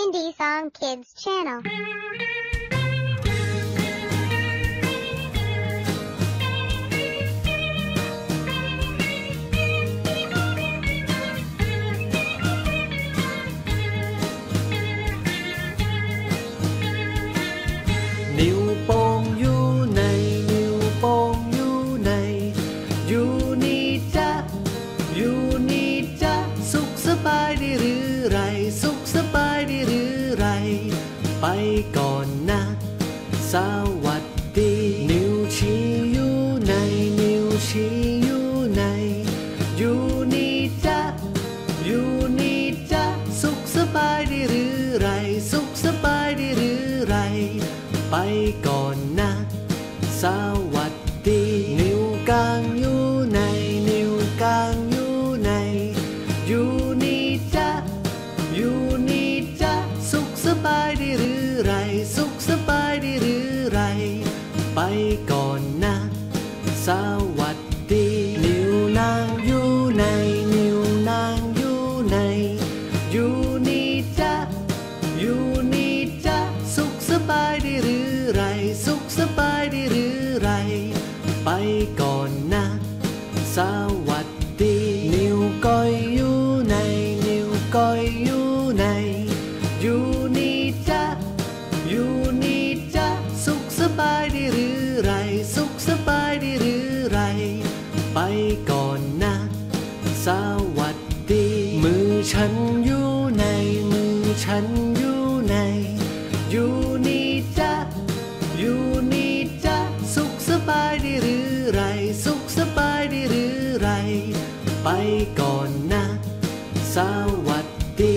Indie Song Kids channel. นิ้วโป้งอยู่ไหนนิ้วโป้งอยู่ไหนอยู่นี่จ๊ะอยู่นี่จ๊ะสุขสบายดีหรือไรสุขสบายดีหรือไรไปก่อนนะสวัสดีนิ้วชี้อยู่ไหนนิ้วชี้อยู่ไหนอยู่นี่จ๊ะอยู่นี่จ๊ะสุขสบายดีหรือไรสุขสบายดีหรือไรไปก่อนนะสวัสดีนิ้วกลางอยู่ไหนนิ้วกลางอยู่ไหนอยู่นี่จ๊ะอยู่นี่จ๊ะสุขสบายดีหรือไรสุขสบายดีหรือไรไปก่อนนะสวัสดีนิ้วนางอยู่ไหนนิ้วนางอยู่ไหนอยู่นี่จ๊ะอยู่นี่จ๊ะสุขสบายดีหรือไรสุขสบายดีหรือไรไปก่อนนะสวัสดีนิ้วก้อยอยู่ไหนนิ้วก้อยอยู่ไหนอยู่นี่จ๊ะอยู่นี่จ๊ะสุขสบายดีหรือไรสุขสบายดีหรือไรไปก่อนนะสวัสดีมือฉันอยู่ไหนมือฉันอยู่ไหนอยู่นี่จ๊ะอยู่นี่จ๊ะสุขสบายดีหรือไรสุขสบายดีหรือไรไปก่อนนะสวัสดี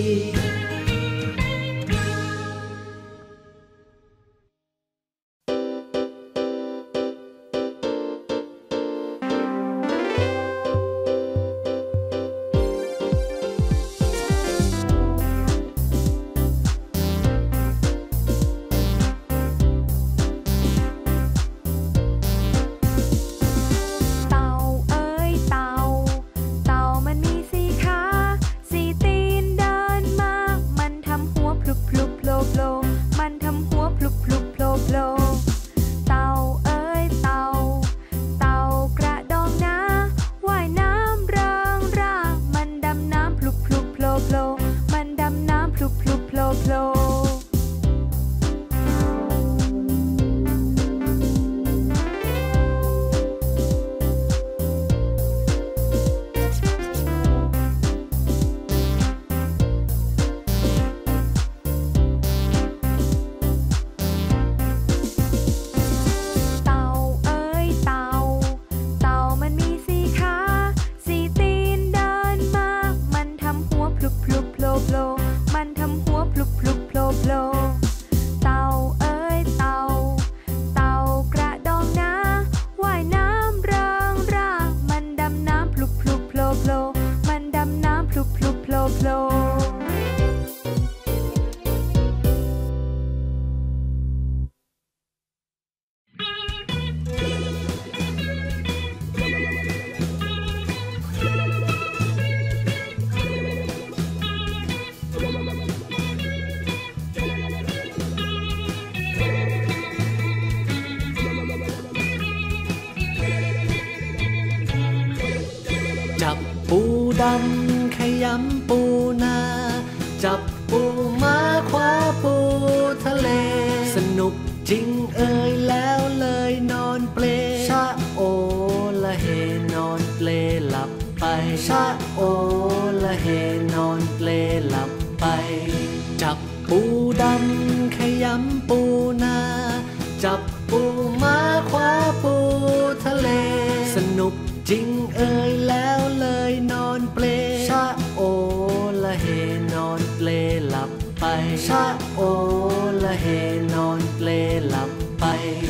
จับปูดำขยำปูนาจับปูม้าคว้าปูทะเลสนุกจริงเอ่ยแล้วเลยนอนเปลชะโอละเฮนอนเปลหลับไปชะโอละเฮนอนเปลหลับไปจับปูดำขยำปูนาจับปูม้าคว้าปูทะเลสนุกจริงเอ่ยแล้วเลยนอนเปลชะโอละเฮนอนเปลหลับไปชะโอละเฮนอนเปลหลับไป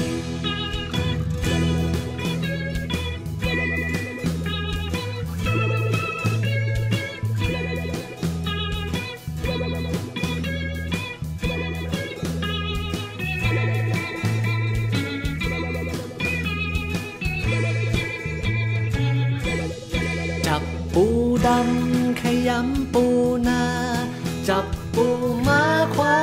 จับปูดำขยำปูนาจับปูม้าคว้า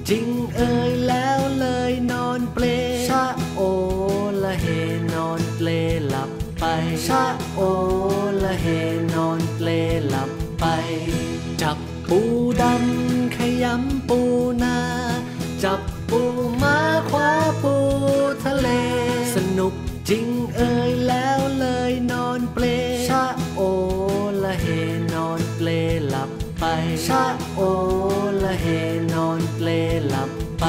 จริงเอ่ยแล้วเลยนอนเปลชะโอละเฮนอนเปลหลับไปชะโอละเฮนอนเปลหลับไปจับปูดำขยำปูนาจับปูม้าคว้าปูทะเลสนุกจริงเอ่ยแล้วเลยนอนเปลชะโอละเฮนอนเปลหลับไปชะโอละเฮนอนเปลหลับไป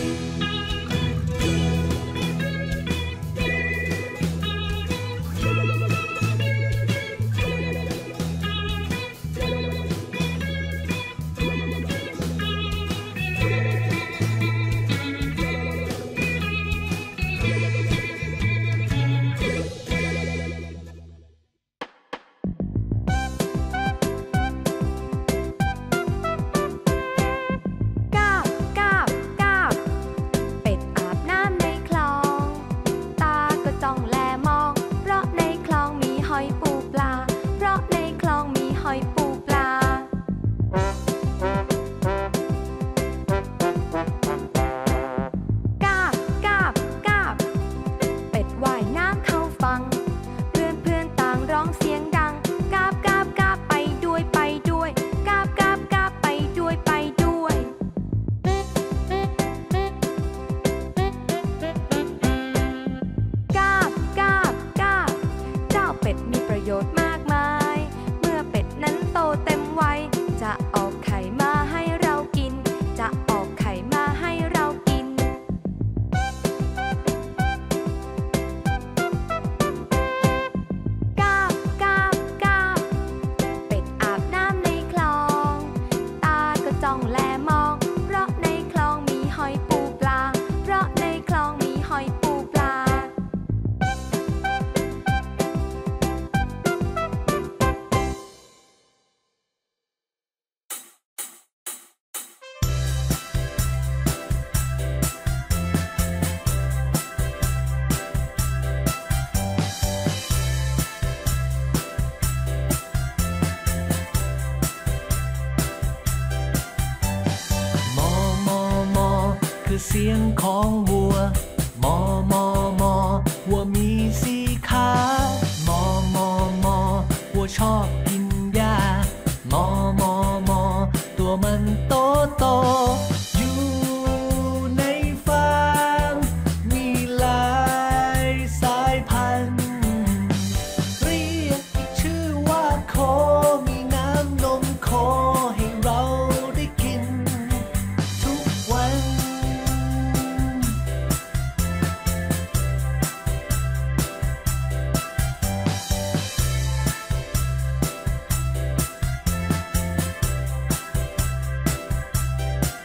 เสียงของวัวมอมอมอวัวมีสีขามอมอมอวัวชอบกินหญ้ามอมอมอตัวมันโตโตอยู่ในฟาร์มมีหลายสายพันธุ์เรียกอีกชื่อว่าโคมีน้ำนมโคให้เราได้กินทุกวัน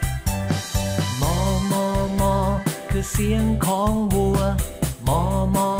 เสียงของวัวมอมอ